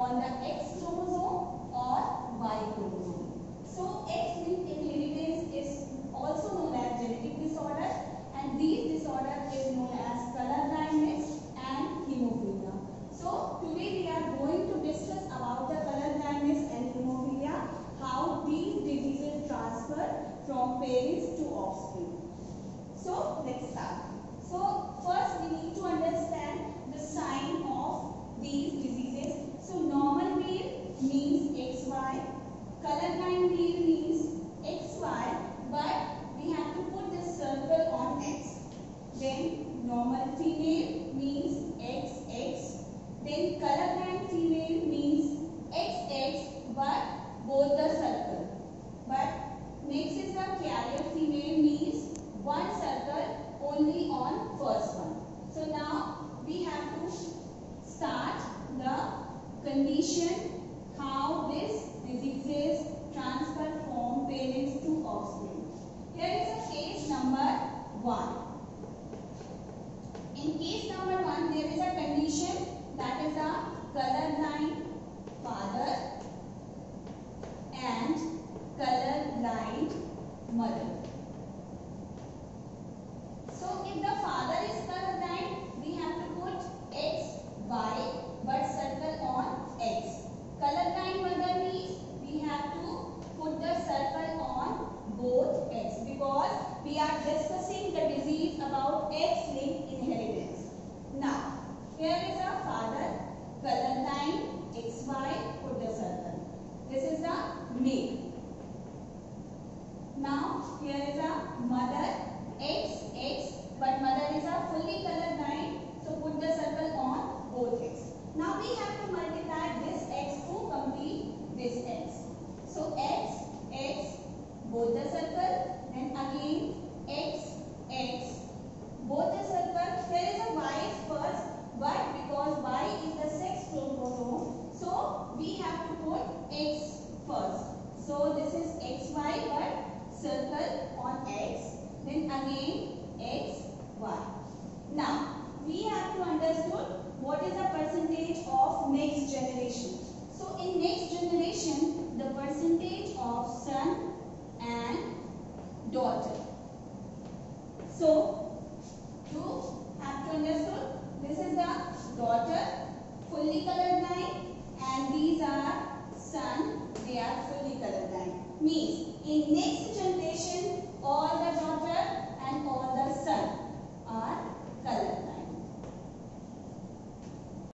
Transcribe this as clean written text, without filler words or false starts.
on the X chromosome or Y chromosome. So X-linked inheritance is also known as genetic disorder, and these disorders is known as color blindness and hemophilia. So today we are going to discuss about the color blindness and hemophilia, how these diseases transfer from parents to offspring. So let's start. So first we need to understand the sign of these diseases. So normal male means XY, colorblind male means XY, but we have to put the circle on X. Then normal female means XX. Then colorblind female means XX, but both the circle. But next is the carrier female means one circle only on first one. So now we have to start the condition how this diseases transfer from parents to offspring. Here is a case number 1. In case number 1, there is a condition that is a colorblind father and colorblind mother. So if the father is colorblind, we have to put X, Y, but circle on X. Colorblind mother means we have to put the circle on both X, because we are discussing the disease about X-linked inheritance. Now, here is a father, colorblind, XY, put the circle. This is the male. Now, here is a mother, XX, but mother is a fully colorblind, so put the circle on both X. Now, we have to multiply this X to complete this X. So, X, X, both the circle, then again X, X, both the circle. Here is a Y first, but because Y is the sex chromosome, so we have to put X first. So this is XY, but circle on X, then again X, Y. Now we have to understand what is the percentage of next generation. So in next generation, the percentage of son and daughter. So you have to understand, this is the daughter, fully colorblind, and these are son, they are fully colorblind. Means in next generation, all the daughter and all